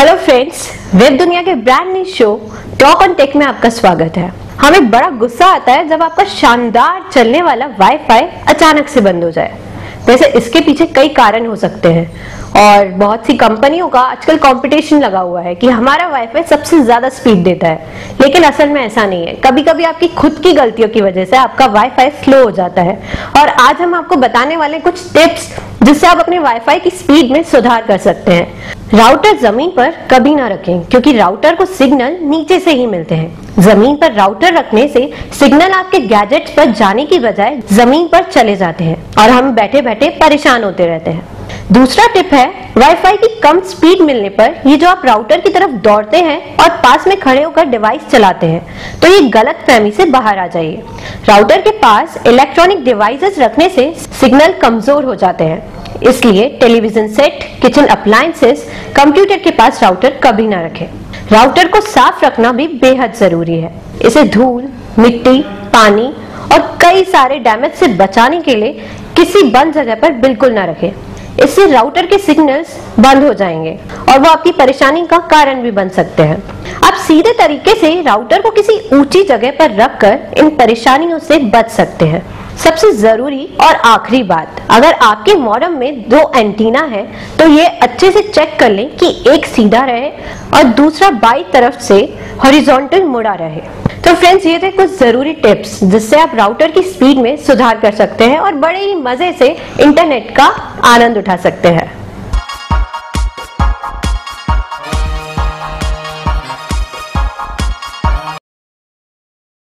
Hello friends, web Duniya के brand new show talk on tech में आपका स्वागत है। हमें बड़ा गुस्सा आता है जब आपका शानदार चलने वाला वाईफाई अचानक से बंद हो जाए। वैसे इसके पीछे कई कारण हो सकते हैं और बहुत सी कंपनियों का आजकल कंपटीशन लगा हुआ है कि हमारा वाईफाई सबसे ज्यादा स्पीड देता है, लेकिन असल में ऐसा नहीं है। कभी कभी आपकी खुद की गलतियों की वजह से आपका वाईफाई स्लो हो जाता है और आज हम आपको बताने वाले कुछ टिप्स जिससे आप अपने वाईफाई की स्पीड में सुधार कर सकते हैं। राउटर जमीन पर कभी ना रखें क्योंकि राउटर को सिग्नल नीचे से ही मिलते हैं। जमीन पर राउटर रखने से सिग्नल आपके गैजेट्स पर जाने की बजाय जमीन पर चले जाते हैं और हम बैठे बैठे परेशान होते रहते हैं। दूसरा टिप है, वाईफाई की कम स्पीड मिलने पर ये जो आप राउटर की तरफ दौड़ते हैं और पास में खड़े होकर डिवाइस चलाते हैं तो ये गलतफहमी से बाहर आ जाइए। राउटर के पास इलेक्ट्रॉनिक डिवाइसेस रखने से सिग्नल कमजोर हो जाते हैं, इसलिए television set, kitchen appliances, computer के पास राउटर कभी ना रखें। राउटर को साफ रखना भी बेहद जरूरी है। इसे धूल, मिट्टी, पानी और कई सारे डैमेज से बचाने के लिए किसी बंद जगह पर बिल्कुल ना रखें। इससे राउटर के सिग्नल्स बंद हो जाएंगे और वो आपकी परेशानी का कारण भी बन सकते हैं। आप सीधे तरीके से राउटर को किसी ऊंची जगह पर रखकर इन परेशानियों से बच सकते हैं। सबसे जरूरी और आखिरी बात, अगर आपके मॉडेम में 2 एंटीना है तो ये अच्छे से चेक कर लें कि एक सीधा रहे और दूसरा बाई तरफ से हॉरिजॉन्टल मुड़ा रहे। तो फ्रेंड्स, ये थे कुछ जरूरी टिप्स जिससे आप राउटर की स्पीड में सुधार कर सकते हैं और बड़े ही मजे से इंटरनेट का आनंद उठा सकते हैं।